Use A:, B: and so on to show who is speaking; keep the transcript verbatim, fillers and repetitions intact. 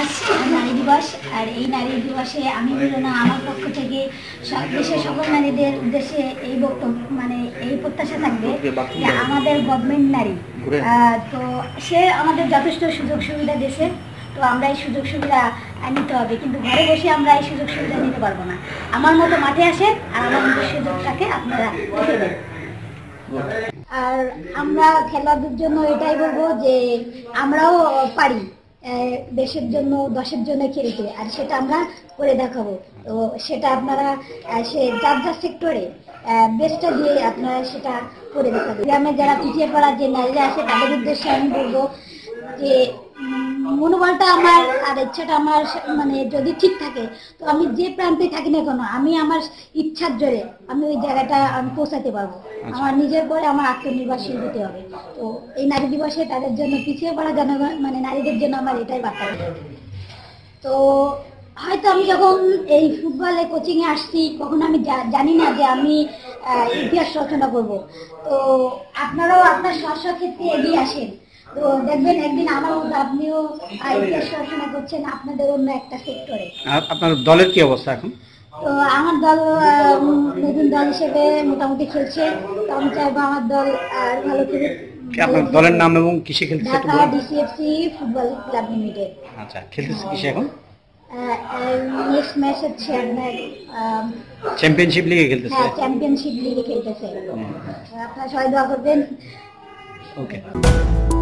A: আজ নারী দিবস, আর এই নারী দিবসে আমি মিলনা আমার পক্ষ থেকে দেশের সকল নারীদের উদ্দেশ্যে এই বক্তব্য মানে এই প্রত্যাশা থাকবে যে আমাদের গভর্নমেন্ট নারী, তো সে আমাদের যথেষ্ট সুযোগ সুবিধা দিয়েছে, তো আমরা এই সুযোগ সুবিধা নিতে হবে, কিন্তু ঘরে বসে আমরা এই সুযোগ সুবিধা নিতে পারবো না। আমার মতো মাঠে আসে আর আমার মতো সুযোগটাকে আপনারা দেখে দেন। আর আমরা খেলাধুলার জন্য এটাই বলবো যে আমরাও পারি দেশের জন্য দশের জন্য খেলতে, আর সেটা আমরা করে দেখাবো। তো সেটা আপনারা সে যার যার সেক্টরে বেস্টটা দিয়ে আপনারা সেটা করে দেখাবো। গ্রামে যারা পিছিয়ে পড়া যে নারীরা আছে তাদের উদ্দেশ্যে আমি বলবো যে মনোবলটা আমার আর ইচ্ছাটা আমার মানে যদি ঠিক থাকে, তো আমি যে প্রান্তে থাকি না কেন আমি আমার ইচ্ছার জোরে আমি ওই জায়গাটা আমি পৌঁছাতে পারবো। আমার নিজের পরে আমার আত্মনির্ভরশীল হতে হবে। তো এই নারী দিবসে তাদের জন্য পিছিয়ে পড়া জনগণ মানে নারীদের জন্য আমার এটাই বার্তা। তো হয়তো আমি যখন এই ফুটবলে কোচিংয়ে আসছি তখন আমি জানি না যে আমি ইতিহাস রচনা করব। তো আপনারাও আপনার স্ব ক্ষেত্রে এগিয়ে আসেন, তো দেখবেন একদিন আমার মতো আপনিও ইতিহাস রচনা করছেন আপনাদের অন্য একটা সেক্টরে।
B: আপনার দলের কি অবস্থা এখন?
A: তো আমার দল নতুন দল হিসেবে মোটামুটি খেলছে, তো আমি চাইবো আমার দল আর ভালো খেলুক।
B: আপনার দলের নাম এবং কিসে খেলতেছে?
A: Dhaka DCFC football club limited.
B: আচ্ছা, খেলতেছে কিসে এখন?
A: নেক্সট ম্যাচ হচ্ছে আপনার
B: চ্যাম্পিয়নশিপ লিগে খেলতেছে।
A: হ্যাঁ, চ্যাম্পিয়নশিপ লিগে খেলতেছে। আপনারা সবাই দোয়া করবেন।
B: ওকে।